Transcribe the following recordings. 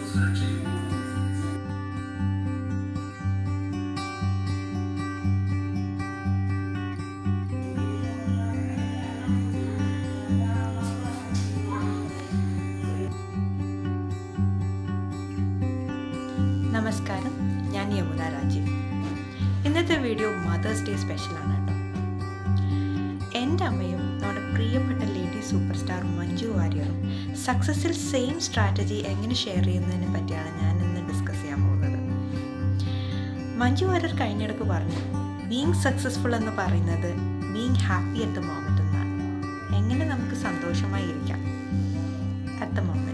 നമസ്കാരം, ഞാൻ യമുന രാജീവ്. ഇന്നത്തെ വീഡിയോ മദേഴ്സ് ഡേ സ്പെഷ്യലാണ് കേട്ടോ. എൻ്റെ അമ്മയും നമ്മുടെ പ്രിയപ്പെട്ട ലേഡി സൂപ്പർ സ്റ്റാർ മഞ്ജു വാര്യറും സക്സസ്സിൽ സെയിം സ്ട്രാറ്റജി എങ്ങനെ ഷെയർ ചെയ്യുന്നതിനെ പറ്റിയാണ് ഞാൻ ഇന്ന് ഡിസ്കസ് ചെയ്യാൻ പോകുന്നത്. മഞ്ജു വാര്യർ കഴിഞ്ഞിടക്ക് പറഞ്ഞു, ബീയിങ് സക്സസ്ഫുൾ എന്ന് പറയുന്നത് being happy at the moment എന്നാണ്. എങ്ങനെ നമുക്ക് സന്തോഷമായി ഇരിക്കാം അറ്റ് ദ മൊമെൻ്റ്.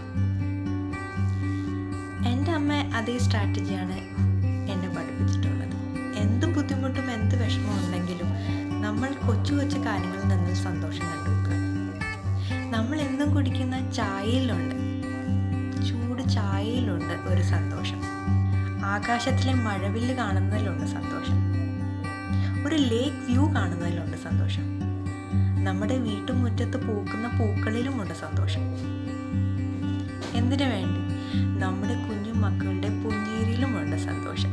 എൻ്റെ അമ്മ അതേ സ്ട്രാറ്റജിയാണ് എന്നെ പഠിപ്പിച്ചിട്ടുള്ളത്. എന്ത് ബുദ്ധിമുട്ടും എന്ത് വിഷമം ഉണ്ടെങ്കിലും നമ്മൾ കൊച്ചു കൊച്ചു കാര്യങ്ങളിൽ നിന്ന് സന്തോഷം കണ്ടുവെക്കുക. നമ്മൾ എന്നും കുടിക്കുന്ന ചായയിലുണ്ട്, ചൂട് ചായയിലുണ്ട് ഒരു സന്തോഷം. ആകാശത്തിലെ മഴവില്ല് കാണുന്നതിലുണ്ട് സന്തോഷം. ഒരു ലേക്ക് വ്യൂ കാണുന്നതിലുണ്ട് സന്തോഷം. നമ്മുടെ വീട്ടുമുറ്റത്ത് പൂക്കുന്ന പൂക്കളിലുമുണ്ട് സന്തോഷം. എന്തിനു വേണ്ടി? നമ്മുടെ കുഞ്ഞു മക്കളുടെ പുഞ്ചിരിയിലുമുണ്ട് സന്തോഷം.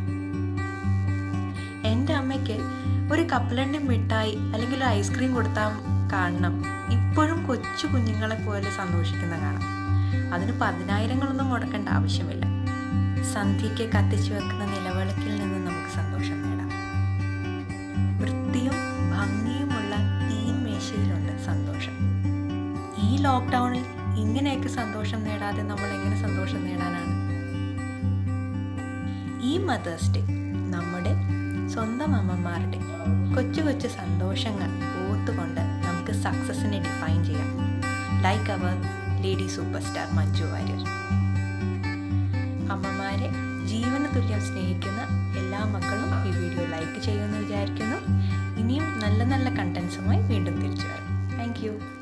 എൻ്റെ അമ്മയ്ക്ക് ഒരു കപ്പലണ്ടി മിഠായി അല്ലെങ്കിൽ ഒരു ഐസ്ക്രീം കൊടുത്താൽ കാണണം ഇപ്പോഴും കൊച്ചു കുഞ്ഞുങ്ങളെ പോലെ സന്തോഷിക്കുന്ന കാണാം. അതിന് 10,000 മുടക്കേണ്ട ആവശ്യമില്ല. സന്ധ്യയ്ക്ക് കത്തിച്ചു വെക്കുന്ന നിലവിളക്കിൽ നിന്ന് നമുക്ക് സന്തോഷം നേടാം. വൃത്തിയും ഭംഗിയുമുള്ള തീൻമേശയിലുണ്ട് സന്തോഷം. ഈ ലോക്ക്ഡൗണിൽ ഇങ്ങനെയൊക്കെ സന്തോഷം നേടാതെ നമ്മൾ എങ്ങനെ സന്തോഷം നേടാനാണ്? ഈ മദേഴ്സ് ഡേ നമ്മുടെ സ്വന്തം അമ്മമാരുടെ കൊച്ചു കൊച്ചു സന്തോഷങ്ങൾ ഓർത്തുകൊണ്ട് നമുക്ക് സക്സസിനെ ഡിഫൈൻ ചെയ്യാം. ലൈക്ക് അവർ lady super star Manju Warrier. അമ്മമാരെ ജീവന തുല്യം സ്നേഹിക്കുന്ന എല്ലാ മക്കളും ഈ വീഡിയോ ലൈക്ക് ചെയ്യുമെന്ന് വിചാരിക്കുന്നു. ഇനിയും നല്ല നല്ല കണ്ടൻസുമായി വീണ്ടും തിരിച്ചു വരാം. Thank U.